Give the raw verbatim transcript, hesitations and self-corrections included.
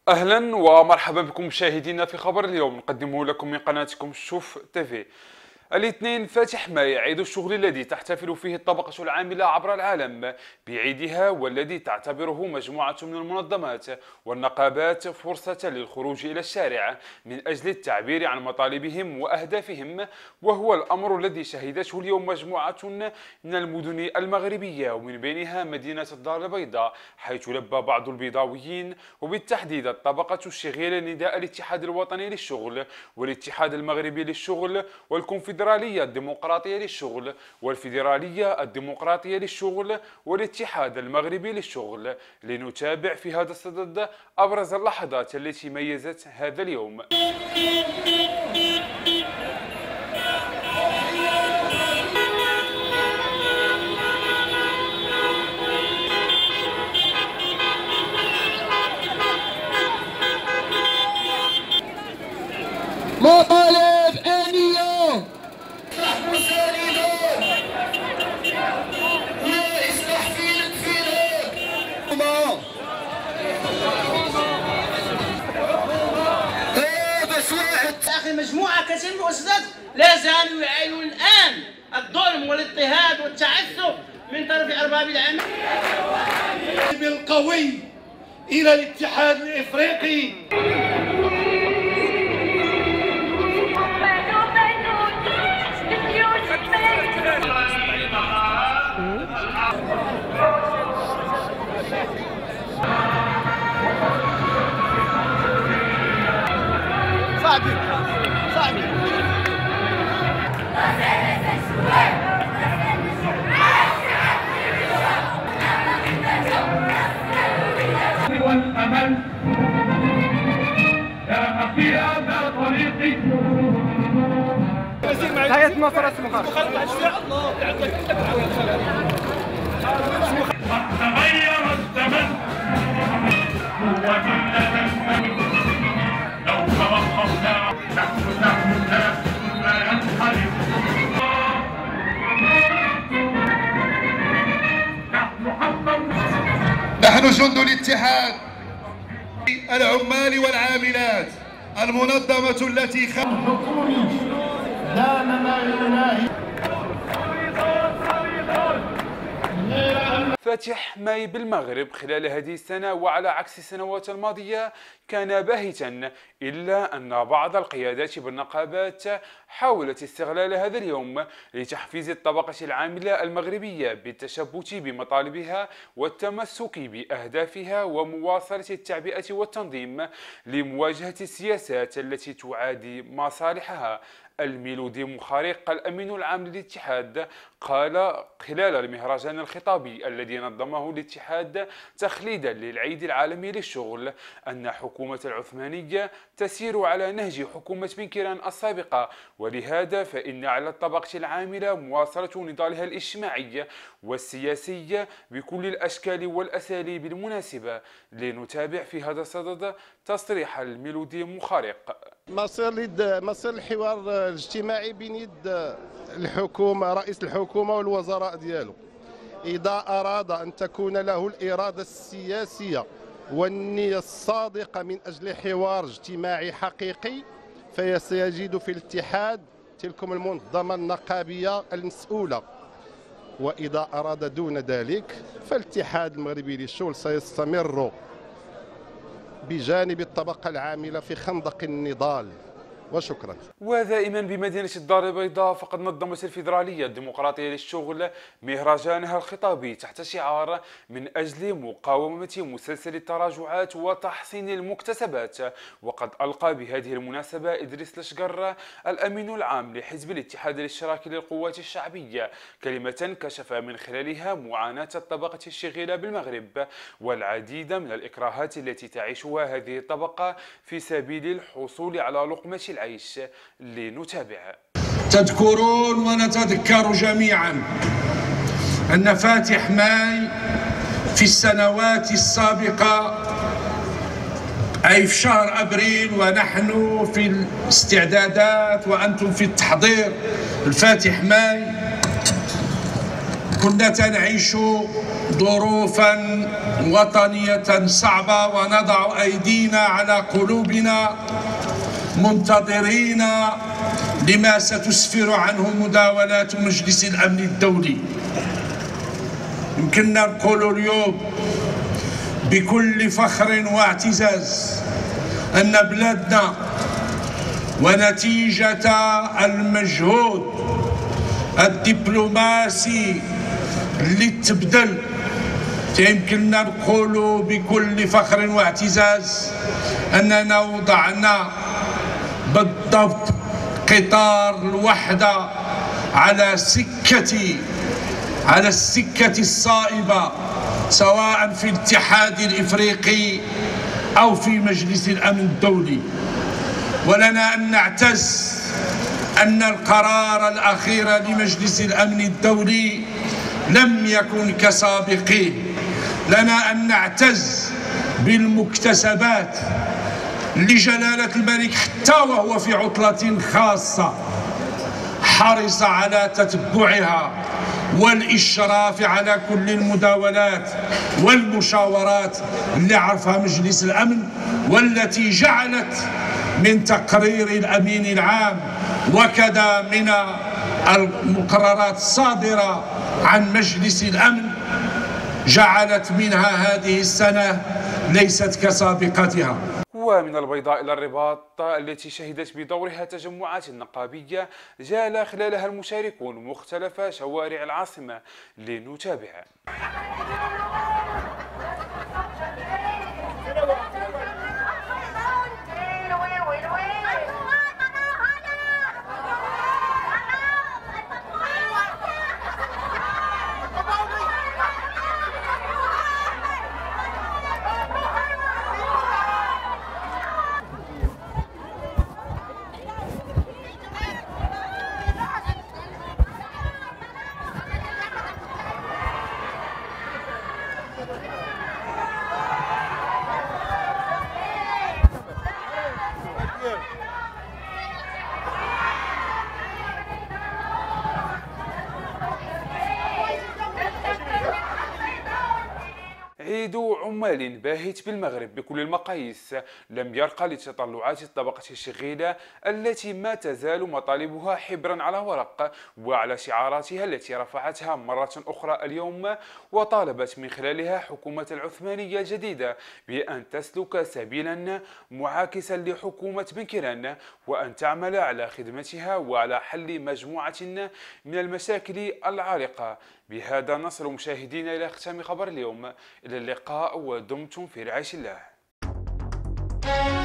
أهلا ومرحبا بكم مشاهدينا في خبر اليوم نقدمه لكم من قناتكم شوف تيفي. الاثنين فاتح ماي عيد الشغل الذي تحتفل فيه الطبقة العاملة عبر العالم بعيدها، والذي تعتبره مجموعة من المنظمات والنقابات فرصة للخروج إلى الشارع من أجل التعبير عن مطالبهم وأهدافهم، وهو الأمر الذي شهدته اليوم مجموعة من المدن المغربية ومن بينها مدينة الدار البيضاء، حيث لبى بعض البيضاويين وبالتحديد الطبقة الشغيلة نداء الاتحاد الوطني للشغل والاتحاد المغربي للشغل والكونفدرالية الفيدرالية الديمقراطية للشغل والفيدرالية الديمقراطية للشغل والاتحاد المغربي للشغل، لنتابع في هذا الصدد أبرز اللحظات التي ميزت هذا اليوم. مطالب آنية مجموعة كثير من المؤسسات لا زالوا يعانون الآن الظلم والاضطهاد والتعسف من طرف أرباب العمل. بالقوي إلى الاتحاد الإفريقي. صعبي صعبي والأمل يا في هذا طريقي. هيئة نصر اسمها تغير الزمن لو توقفنا نحن نحن الناس لا ينحرف. نحن حقا نحن جند الاتحاد العمال والعاملات، المنظمة التي خ... دام ما يناهي. فاتح ماي بالمغرب خلال هذه السنة وعلى عكس السنوات الماضية كان باهتا، إلا أن بعض القيادات بالنقابات حاولت استغلال هذا اليوم لتحفيز الطبقة العاملة المغربية بالتشبت بمطالبها والتمسك بأهدافها ومواصلة التعبئة والتنظيم لمواجهة السياسات التي تعادي مصالحها. الميلودي مخارق الأمين العام للاتحاد قال خلال المهرجان الخطابي الذي نظمه الاتحاد تخليدا للعيد العالمي للشغل أن حكومة العثمانية تسير على نهج حكومة بنكيران السابقة، ولهذا فإن على الطبقة العاملة مواصلة نضالها الاجتماعي والسياسي بكل الأشكال والأساليب المناسبة. لنتابع في هذا الصدد تصريح الميلودي مخارق. مصير مصير الحوار الاجتماعي بين يد الحكومه، رئيس الحكومه والوزراء ديالو. اذا اراد ان تكون له الاراده السياسيه والنيه الصادقه من اجل حوار اجتماعي حقيقي، فسيجد في الاتحاد تلكم المنظمه النقابيه المسؤوله. واذا اراد دون ذلك فالاتحاد المغربي للشغل سيستمر بجانب الطبقة العاملة في خندق النضال. وشكرا. ودائما بمدينة الدار البيضاء فقد نظمت الفيدرالية الديمقراطية للشغل مهرجانها الخطابي تحت شعار من أجل مقاومة مسلسل التراجعات وتحصين المكتسبات. وقد ألقى بهذه المناسبة إدريس لشقر الأمين العام لحزب الاتحاد الاشتراكي للقوات الشعبية كلمة كشف من خلالها معاناة الطبقة الشغيلة بالمغرب والعديد من الإكراهات التي تعيشها هذه الطبقة في سبيل الحصول على لقمة العيش. لنتابع. تذكرون ونتذكر جميعا أن فاتح ماي في السنوات السابقة، أي في شهر أبريل ونحن في الاستعدادات وأنتم في التحضير الفاتح ماي، كنا تنعيش ظروفا وطنية صعبة ونضع أيدينا على قلوبنا منتظرين لما ستسفر عنه مداولات مجلس الأمن الدولي. يمكننا نقول اليوم بكل فخر واعتزاز أن بلادنا ونتيجة المجهود الدبلوماسي اللي تبدل يمكننا نقول بكل فخر واعتزاز أننا وضعنا بالضبط قطار الوحدة على سكة على السكة الصائبة سواء في الاتحاد الإفريقي أو في مجلس الأمن الدولي. ولنا أن نعتز أن القرار الأخير لمجلس الأمن الدولي لم يكن كسابقيه. لنا أن نعتز بالمكتسبات لجلالة الملك حتى وهو في عطلة خاصة حرص على تتبعها والإشراف على كل المداولات والمشاورات اللي عرفها مجلس الأمن والتي جعلت من تقرير الأمين العام وكذا من المقررات الصادرة عن مجلس الأمن جعلت منها هذه السنة ليست كسابقتها. ومن البيضاء إلى الرباط التي شهدت بدورها تجمعات نقابية جال خلالها المشاركون مختلف شوارع العاصمة لنتابع. عيد عمال باهت بالمغرب بكل المقاييس لم يرقى لتطلعات الطبقة الشغيلة التي ما تزال مطالبها حبرا على ورق وعلى شعاراتها التي رفعتها مرة أخرى اليوم وطالبت من خلالها حكومة العثمانية الجديدة بأن تسلك سبيلا معاكسا لحكومة بن كيران وأن تعمل على خدمتها وعلى حل مجموعة من المشاكل العالقة. بهذا نصل مشاهدينا إلى ختام خبر اليوم. إلى اللقاء ودمتم في رعاية الله.